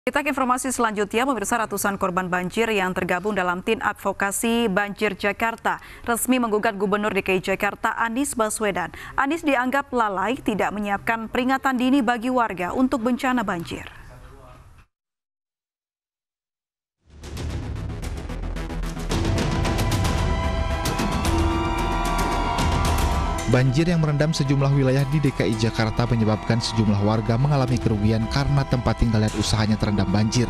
Kita ke informasi selanjutnya, pemirsa. Ratusan korban banjir yang tergabung dalam tim advokasi banjir Jakarta resmi menggugat Gubernur DKI Jakarta Anies Baswedan. Anies dianggap lalai tidak menyiapkan peringatan dini bagi warga untuk bencana banjir. Banjir yang merendam sejumlah wilayah di DKI Jakarta menyebabkan sejumlah warga mengalami kerugian karena tempat tinggal dan usahanya terendam banjir.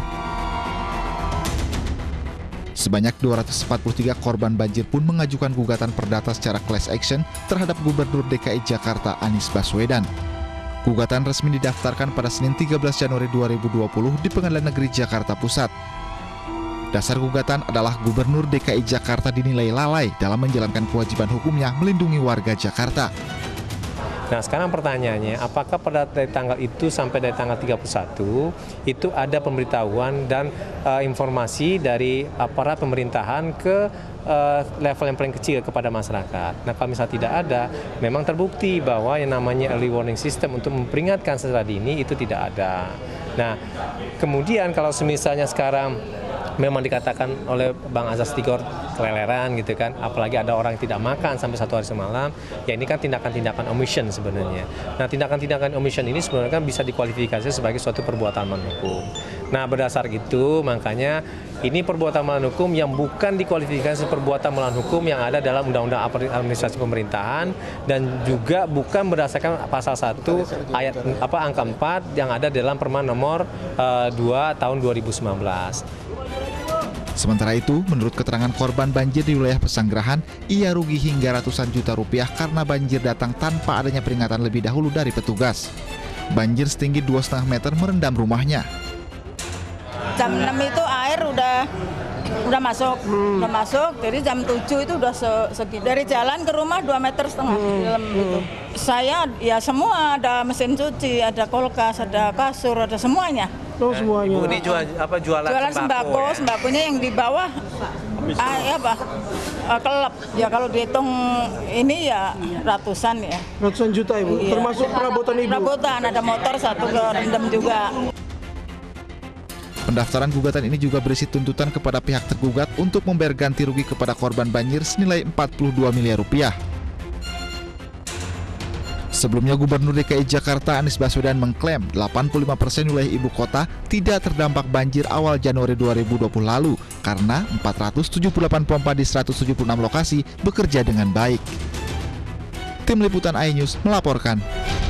Sebanyak 243 korban banjir pun mengajukan gugatan perdata secara class action terhadap Gubernur DKI Jakarta Anies Baswedan. Gugatan resmi didaftarkan pada Senin 13 Januari 2020 di Pengadilan Negeri Jakarta Pusat. Dasar gugatan adalah Gubernur DKI Jakarta dinilai lalai dalam menjalankan kewajiban hukumnya melindungi warga Jakarta. Nah, sekarang pertanyaannya, apakah pada dari tanggal itu sampai dari tanggal 31 itu ada pemberitahuan dan informasi dari aparat pemerintahan ke level yang paling kecil kepada masyarakat. Nah, kalau misalnya tidak ada, memang terbukti bahwa yang namanya early warning system untuk memperingatkan secara dini itu tidak ada. Nah, kemudian kalau misalnya sekarang memang dikatakan oleh Bang Azas Tigor keleleran gitu kan, apalagi ada orang yang tidak makan sampai 1 hari semalam, ya ini kan tindakan-tindakan omission sebenarnya. Nah, tindakan-tindakan omission ini sebenarnya kan bisa dikualifikasi sebagai suatu perbuatan melawan hukum. Nah, berdasar itu makanya ini perbuatan melawan hukum yang bukan dikualifikasi perbuatan melawan hukum yang ada dalam Undang-Undang Administrasi Pemerintahan dan juga bukan berdasarkan pasal 1 ayat angka 4 yang ada dalam Permen nomor 2 tahun 2019. Sementara itu, menurut keterangan korban banjir di wilayah Pesanggerahan, ia rugi hingga ratusan juta rupiah karena banjir datang tanpa adanya peringatan lebih dahulu dari petugas. Banjir setinggi 2,5 meter merendam rumahnya. Jam 6 itu air udah masuk, jadi jam 7 itu udah segitu. Dari jalan ke rumah 2,5 meter di dalam itu. Saya ya semua, ada mesin cuci, ada kulkas, ada kasur, ada semuanya. Oh, semuanya. Ibu ini jualan sembako, ya? Sembakonya yang di bawah kelep. Ya kalau dihitung ini ya ratusan ya. Ratusan juta, Ibu. Iya. Termasuk perabotan Ibu. Perabotan, ada motor 1 kerendam juga. Pendaftaran gugatan ini juga berisi tuntutan kepada pihak tergugat untuk membayar ganti rugi kepada korban banjir senilai 42 miliar rupiah. Sebelumnya, Gubernur DKI Jakarta Anies Baswedan mengklaim 85% wilayah ibu kota tidak terdampak banjir awal Januari 2020 lalu karena 478 pompa di 176 lokasi bekerja dengan baik. Tim Liputan iNews melaporkan.